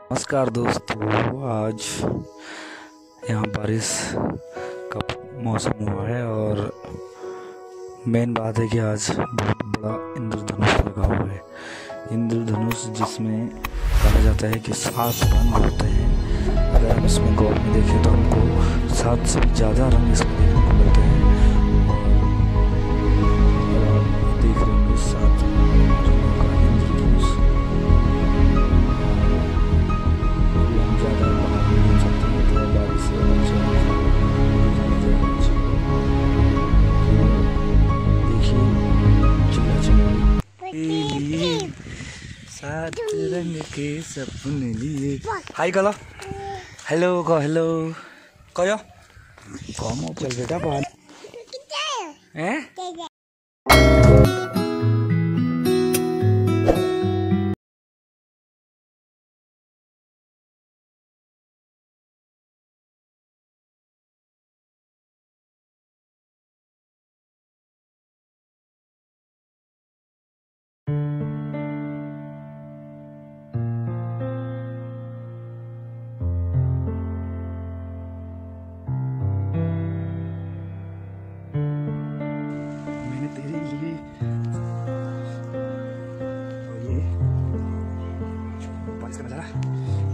नमस्कार दोस्तों, आज यहाँ बारिश का मौसम हुआ है और मेन बात है कि आज बहुत बड़ा इंद्रधनुष लगा हुआ है। इंद्रधनुष जिसमें कहा जाता है कि 7 रंग होते हैं। अगर हम इसमें गौर में देखें तो हमको 7 से भी ज़्यादा रंग इसमें देखने को मिलते हैं। और आप देख रहे होंगे 7 रंगों का इंद्रधनुष। हम ज़्यादा बाहर नहीं घूम सकते हैं, थोड़ा बारिश से देखिए चिल्ला चिल्ला 7 रंग के सपने लिए। हाय कलो, हेलो को हेलो कहो कौन चल बेटा बाहर हैं। मैंने तेरे लिए और ये बारिश का नजारा